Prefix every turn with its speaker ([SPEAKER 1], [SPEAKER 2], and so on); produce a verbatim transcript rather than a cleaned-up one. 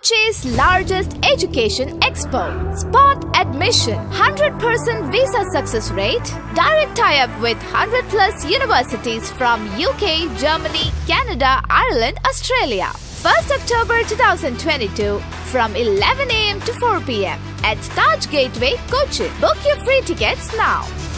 [SPEAKER 1] Kochi's largest education expo. Spot admission, one hundred percent visa success rate, direct tie-up with one hundred plus universities from U K, Germany, Canada, Ireland, Australia. first October two thousand twenty-two from eleven a m to four p m at Taj Gateway, Kochi. Book your free tickets now.